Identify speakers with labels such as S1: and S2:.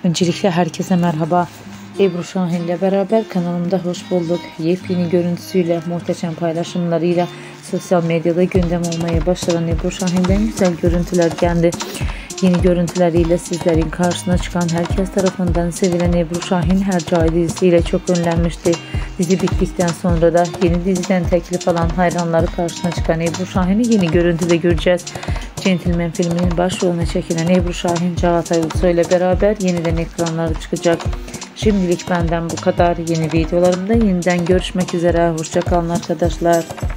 S1: Öncelikle herkese merhaba. Ebru Şahin ile beraber kanalımda hoş bulduk. Yepyeni görüntüsüyle, muhteşem paylaşımlarıyla sosyal medyada gündem olmaya başlayan Ebru Şahin'den güzel görüntüler geldi. Yeni görüntüleriyle sizlerin karşısına çıkan, herkes tarafından sevilen Ebru Şahin Hercai dizisiyle çok ünlenmişti. Dizi bittikten sonra da yeni diziden teklif alan hayranları karşısına çıkan Ebru Şahin'i yeni görüntüde göreceğiz. Gentleman filminin başrolüne çekilen Ebru Şahin, Çağatay Ulusoy ile beraber yeniden ekranlara çıkacak. Şimdilik benden bu kadar. Yeni videolarımda yeniden görüşmek üzere. Hoşça kalın arkadaşlar.